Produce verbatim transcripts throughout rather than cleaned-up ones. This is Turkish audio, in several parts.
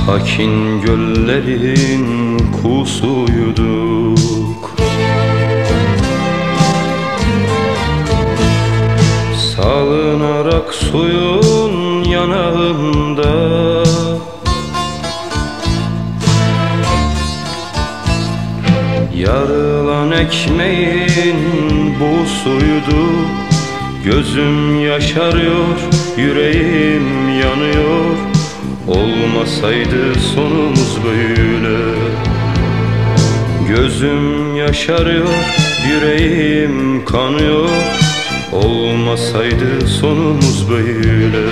Sakin göllerin kusuyduk. Salınarak suyun yanağında yarılan ekmeğin busuydu. Gözüm yaşarıyor, yüreğim yanıyor. Olmasaydı sonumuz böyle. Gözüm yaşarıyor, yüreğim kanıyor. Olmasaydı sonumuz böyle.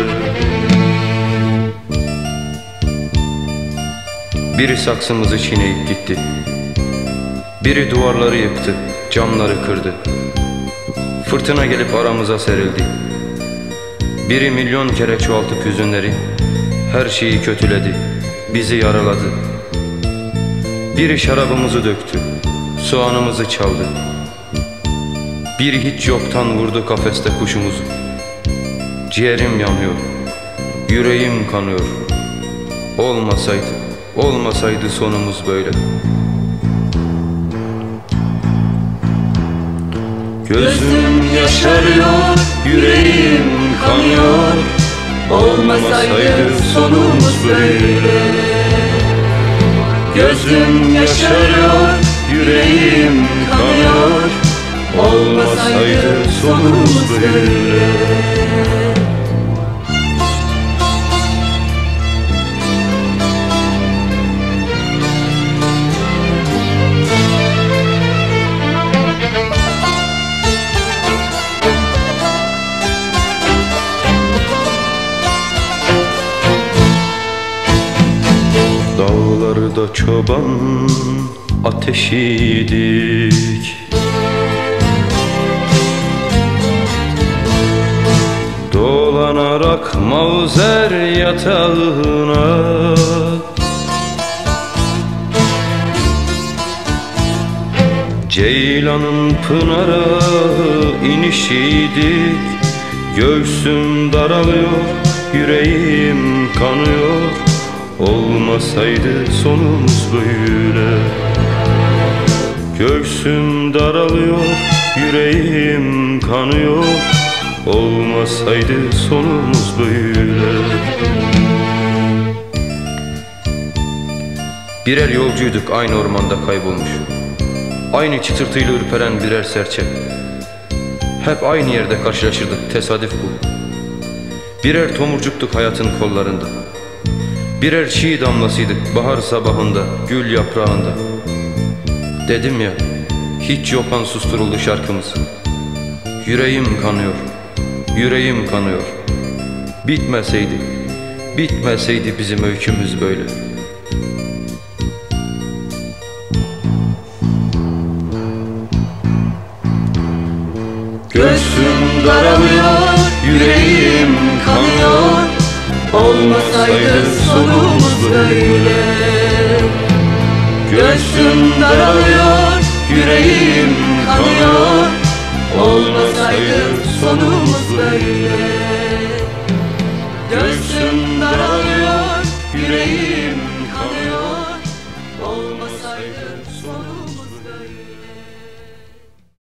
Biri saksımızı çiğneyip gitti. Biri duvarları yıktı, camları kırdı. Fırtına gelip aramıza serildi. Biri milyon kere çoğaltıp hüzünleri, her şeyi kötüledi, bizi yaraladı. Biri şarabımızı döktü, soğanımızı çaldı. Biri hiç yoktan vurdu kafeste kuşumuzu. Ciğerim yanıyor, yüreğim kanıyor. Olmasaydı, olmasaydı sonumuz böyle. Gözüm yaşarıyor, yüreğim kanıyor. Olmasaydı sonumuz böyle. Gözüm yaşarıyor, yüreğim kanıyor. Olmasaydı sonumuz böyle. Dağlarda çoban ateşiydik. Dolanarak mavzer yatağına Ceylanın pınara inişiydik. Göğsüm daralıyor, yüreğim kanıyor. Olmasaydı sonumuz böyle. Göğsüm daralıyor, yüreğim kanıyor. Olmasaydı sonumuz böyle. Birer yolcuyduk aynı ormanda kaybolmuş. Aynı çıtırtıyla ürperen birer serçe. Hep aynı yerde karşılaşırdık, tesadüf bu. Birer tomurcuktuk hayatın kollarında. Birer çiğ damlasıydık bahar sabahında, gül yaprağında. Dedim ya, hiç yoktan susturuldu şarkımız. Yüreğim kanıyor, yüreğim kanıyor. Bitmeseydi, bitmeseydi bizim öykümüz böyle. Göğsüm daralıyor, yüreğim kanıyor. Olmasaydı sonumuz böyle. Göğsüm daralıyor, yüreğim kanıyor. Olmasaydı sonumuz böyle. Göğsüm